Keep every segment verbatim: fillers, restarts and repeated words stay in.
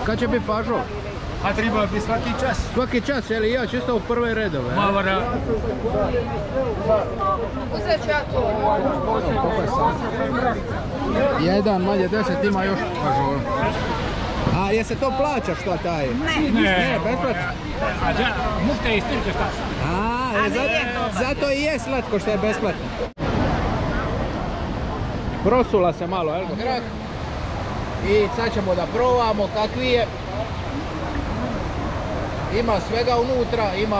Kad će biti pažol? A treba bi svaki čas. Svaki čas, jel i ja čisto u prve redove? Mavara. Uzet ću ja to. Jedan, manje deset, ima još pažol. A je se to plaća što taj? Ne. Ne, besplatno. A ja, mukte i stirke šta? A, je, zato, zato i je slatko što je besplatno. Prosula se malo, jel? Grah. I sad ćemo da probamo kakvi je. Ima svega unutra, ima...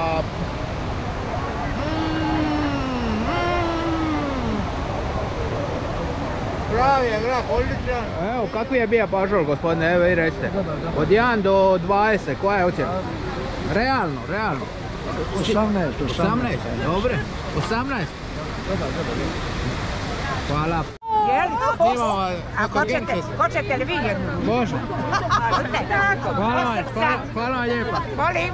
Pravi je grah, odličan. Evo, kakvi je bio pažol, gospodine, evo i recite. Od jedan do dvadeset, koja je ocjena? Realno, realno. osamnaest. osamnaest, dobro. osamnaest. Hvala. Jel? Imamo, A hoćete, hoćete li vi jednu? Može. Tako. Hvala vam, hvala, hvala vam lijepa. Molim.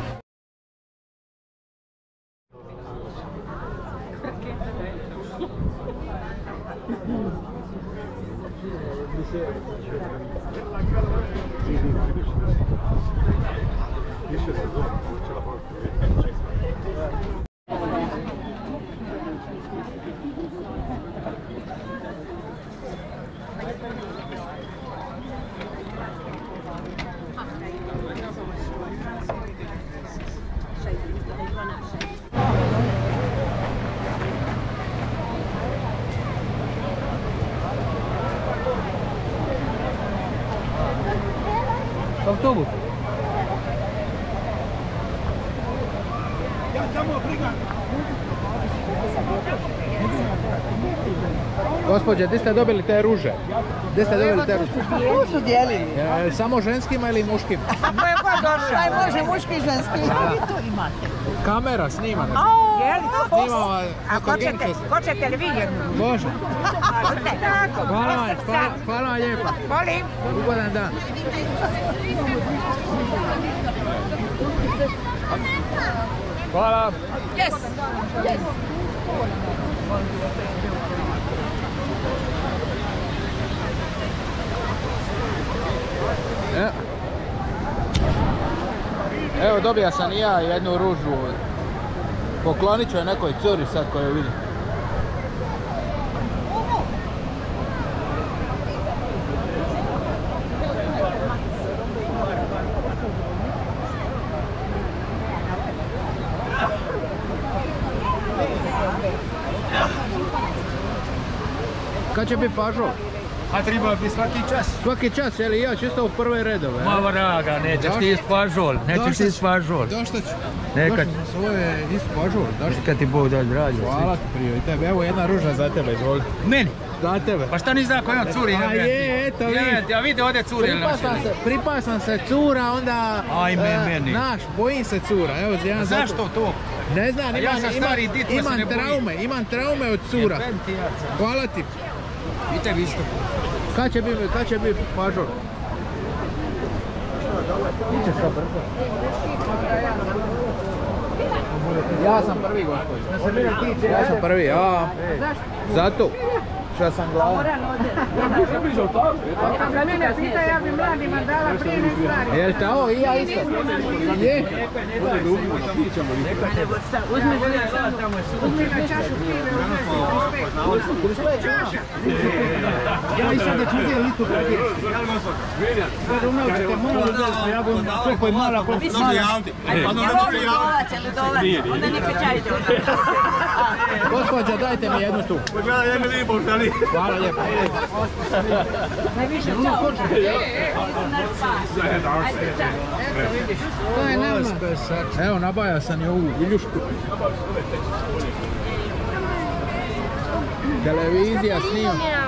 Autobus. Gospođe, gdje ste dobili te ruže? Gdje ste dobili te ruže? Tu su dijelili. E, samo ženskima ili muškim? Ko je god došao? Aj može muški i ženski. Vi to imate. Kamera snima. Jel? Snima A hoćete, hoćete li vi jednu? Može. Tako. Hvala vam, hvala, hvala vam lijepa. Molim. Ugodan dan. Hvala. Yes. Evo. Evo, dobija sam i ja jednu ružu. Poklonit ću je nekoj curi sad koju vidim. Kad će biti pažol? A treba bi svaki čas. Svaki čas, jel i ja čisto u prve redove? Mavara ga, nećeš ti ist pažol. Nećeš ti ist pažol. Došta ću. Nekad. Svoje ist pažol. Kad ti Bog dalje radi. Hvala ti prije i tebe. Evo jedna ruža za tebe, izvoli. Meni? Za tebe. Pa šta nisi znao koja curi? A je, eto vidi. A vidi ovdje curi. Pripasam se, pripasam se cura, onda... Ajme, meni. Znaš, bojim se cura. Evo, jedan zato- Zašto to? Ne znam, A imam, ja sam stari imam, dit, pa se imam ne bojim. traume, imam traume od cura. Jebem ti ja. Hvala ti. I tebi isto. Kad će biti, kad će biti pažol? Ja sam prvi, gospođo. Ja sam prvi, a. Zato. Šta sam gladan. Kad mene pita, ja bi mladima dala prije ne stvari. Jel' tako? I ja isto. Je? Uzmi na čašu pive, uzmi na čašu. Ja nisam da ću uzeti litu kradje. Kada umavčite malo da ja bom koliko je mala, koliko je mala. Ludovac je ludovac, onda ne pečajte onda. Gospođa, dajte mi jednu tu. Hvala lijepo. Najviše čao. To je nama. Evo, nabaja sam i ovu viljušku. Televizija snima.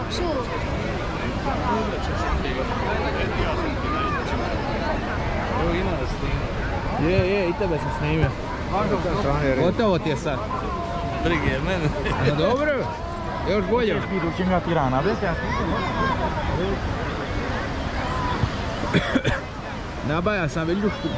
Je, je, i tebe sam snimio. Gotovo ti je sad. Brige, mene. No dobro, još bolje. Idućim ja Tirana, vete? Nabaja sam viljušku.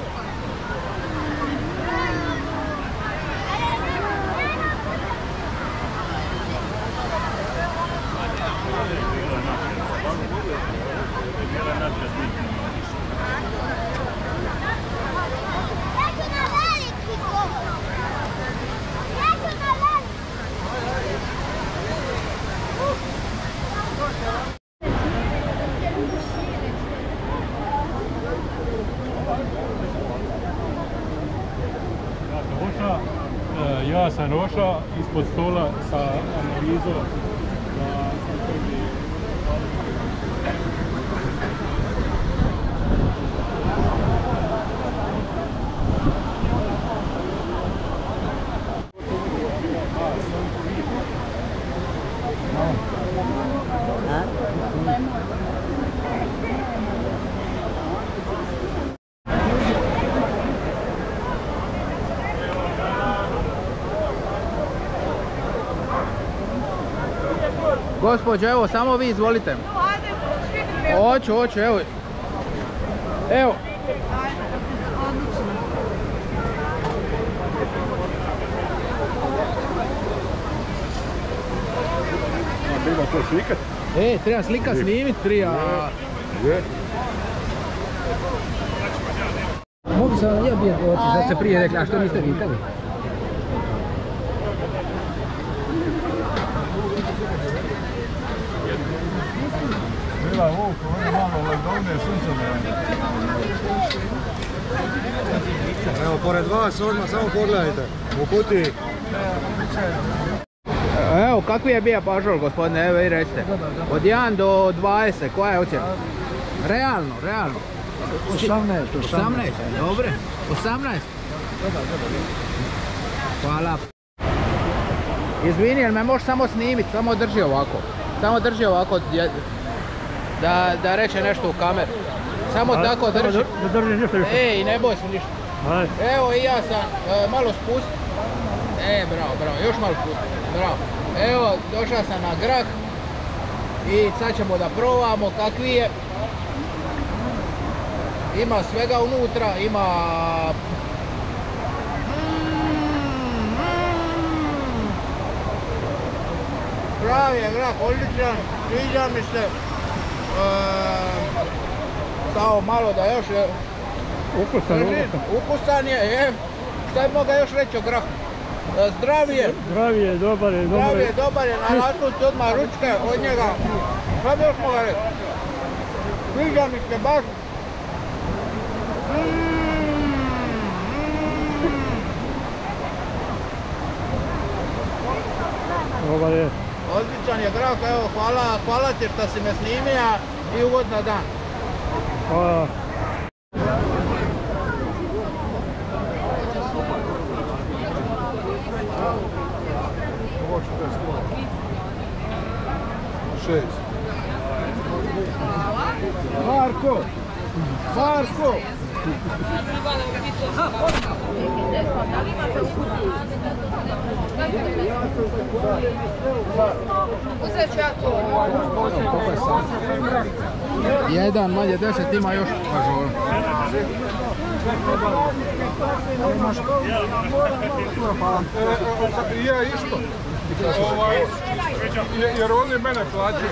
sam došao ispod stola sa analizom da Gospođo, evo, samo vi izvolite. Hoću, hoću, evo. Evo. treba to slikat? E, treba slika snimit, treba... Mogu sam ja bio otići, sad se prije rekla, a što niste vikali? Bila Vuk, ono malo ledovne sunce. Evo, pored vas, odmah samo pogledajte, u kutiji. Evo, kakvi je bio pažol, gospodine, evo i recite. Od jedan do dvadeset, koja je ocjena? Realno, realno. osamnaest, osamnaest, dobre. osamnaest. Hvala. Izvini, jel me možeš samo snimit, samo drži ovako. Samo drži ovako, da, da reče nešto u kameru. Samo a, tako drži. Da drži nešto više. Ej, ne boj se ništa. Ajde. Evo i ja sam, e, malo spusti. E, bravo, bravo, još malo spusti. Bravo. Evo, došao sam na grah. I sad ćemo da probamo kakvi je. Ima svega unutra, ima... Pravi je grah, odličan, sviđa mi se. E, samo malo da još je... Ukusan, ukusan je, je. Šta je moga još reći o grahu? Zdrav je. Zdrav je, dobar je, dobar je. Zdrav je, dobar je, nalasnuti odmah ručke od njega. Šta bi još moga reći? Sviđa mi se baš. Dobar je. Odličan je grah, evo, hvala, hvala ti što si me snimija i ugodna dan. Hvala. Šest. Marko! Marko! Uzet ću ja to. Koliko je sad? Jedan, manje deset, ima još pažol. Ja isto. Ovaj, jer oni mene plaćaju.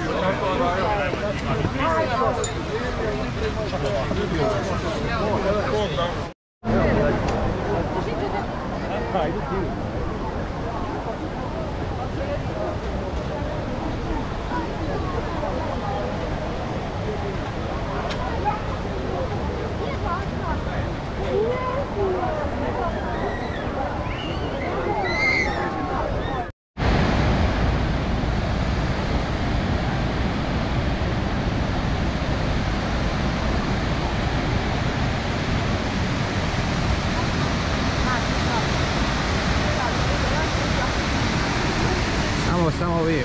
Samo, samo vi.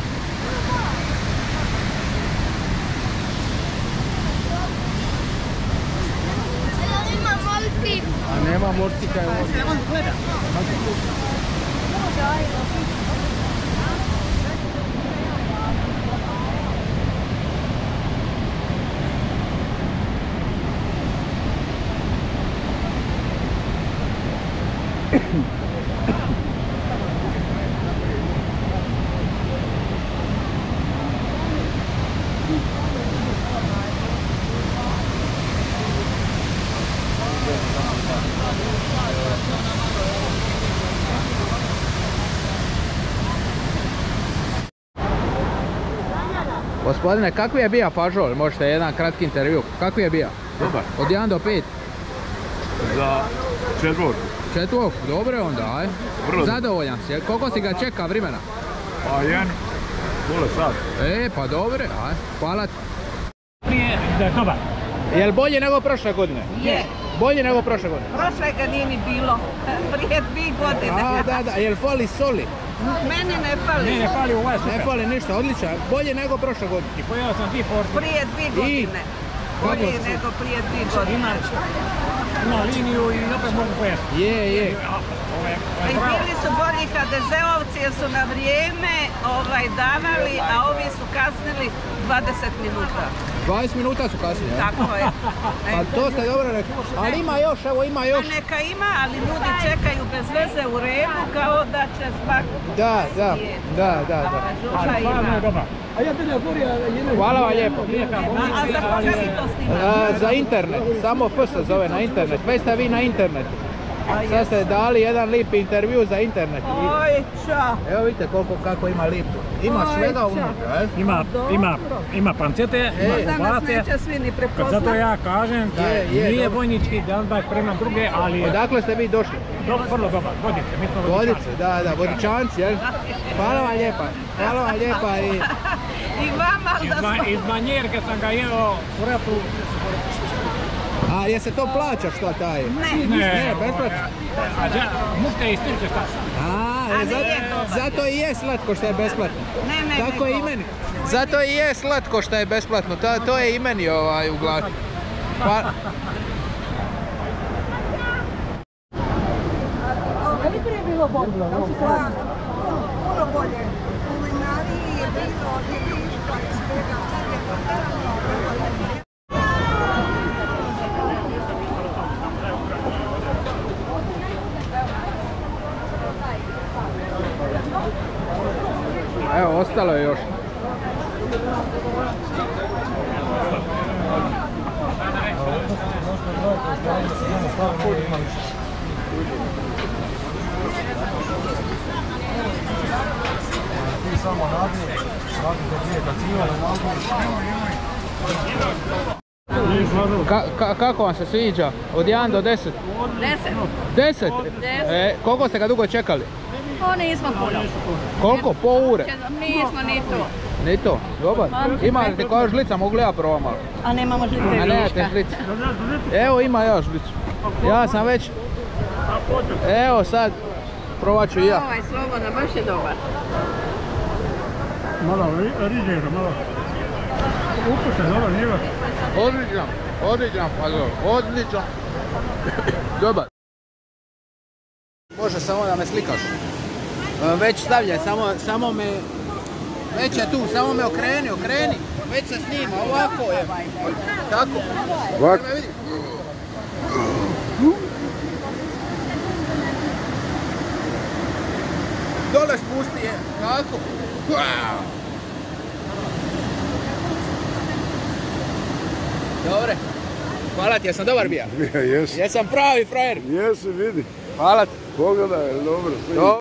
Ima molti. A nema mortika. Samo gleda. Gospodine, kakvi je bija pažol? Možete jedan kratki intervju. Kakvi je bija? Dobar. Od jedan do pet? Za četvorku. Četvok, dobro onda, aj. Zadovoljan si, koliko si ga čeka vremena? Pa jedan, pola sat. E, pa dobre, aj, hvala ti. Prije da je dobar. Jel bolje nego prošle godine? Je. Bolje nego prošle godine? Prošle ga nije ni bilo. Prije dvije godine. A, da, da, jel fali soli? Meni ne fali. Ne, ne fali ovaj super. Ne fali ništa, odličan, bolje nego prošle godine. I pojeo sam dvije porcije. Prije dvije godine. Bolje nego prije dvije godine. Ima liniju i opet mogu pojesti. Je, je. I bili su bolji H D Z-ovci jer su na vrijeme ovaj, davali, a ovi su kasnili dvadeset minuta. dvadeset minuta su kasnije, ja? Tako je. Pa to ste dobro rekli. Ali ima još, evo ima još. Pa neka ima, ali ljudi čekaju bez veze u redu kao da će svak... Da, da, da, da, da. Žuža ima. A ja te ne otvorio jednu... Hvala vam lijepo. A za koga vi to snimate? A, za internet, samo F se zove na internet. Već ste vi na internetu. Sad ste dali jedan lipi intervju za internet. Oj, ča. Evo vidite koliko, kako ima lipu. Ima svega unutra, e? Ima, ima, ima pancete, ima Možda nas kobase. neće svi ni prepoznat. Zato ja kažem da Je, je, nije dobro. vojnički Danbak prema druge, ali je Odakle ste vi došli? dobro, vrlo dobar. Vodice, mi smo vodičani. Vodice, da, da, vodičanci, jel? Hvala vam lijepa, hvala vam lijepa i... I vama Iz, da ba, smo... iz banjerke sam ga jeo u ratu. A je se to plaća šta taj? Ne, Ne, besplatno. A ja, mukte iz Turke šta? A, A e, zato, nije dobar. zato i je slatko što je besplatno. ne, ne. Tako je i meni. Zato i je slatko što je besplatno, to, to je i meni ovaj, u glavi. Pa... Puno bolje. U kulinariji je bilo vidiška i svega. Sad je to Evo, ostalo je još. Ka, ka, kako vam se sviđa? Od jedan do deset? Deset. Deset? Deset. E, koliko ste ga dugo čekali? O, nismo puno. Koliko? Po ure? Nismo ni to. Ni to? Dobar. Imate koja žlica, mogu li ja probam malo? A nemamo žlice A nemate žlice. Evo ima ja žlicu. Ja sam već... Evo sad, probat ću i ja. Ovaj Sloboda baš je dobar. Malo riđe, malo. Ukusan, dobar, nije. Odličan, odličan fazon, odličan. Dobar. Može samo da me slikaš. Već stavljaj, samo, samo me... Već je tu, samo me okreni, okreni. Već se snima, ovako je. Tako. Ovako. Dole spusti je, tako. Dobre. Hvala ti, jesam dobar bija? Ja, jesi. Jesam pravi frajer. Jesi, vidi. Hvala ti. Pogledaj, dobro. Dobro.